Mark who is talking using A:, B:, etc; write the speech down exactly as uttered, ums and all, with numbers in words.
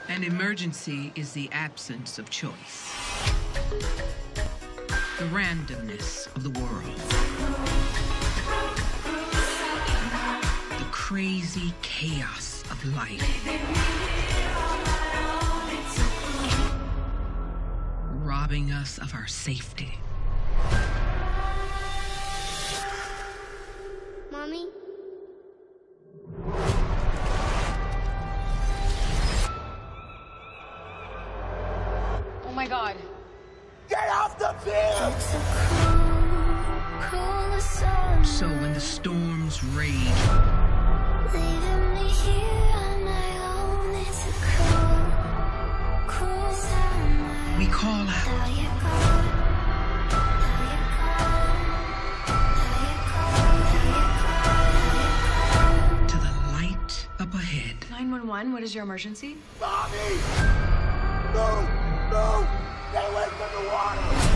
A: An emergency is the absence of choice. The randomness of the world. The crazy chaos of life. Robbing us of our safety.
B: Mommy?
C: Oh my God.
D: Get off the field!
A: So when the storms rage,
B: Leaving me here on my own, it's a cruel, cruel summer.
A: we call out
B: Now you're gone, now you're gone, now you're gone, now you're gone.
A: to the light up ahead.
C: nine one one, what is your emergency?
D: Mommy! No! No! Get away from the water!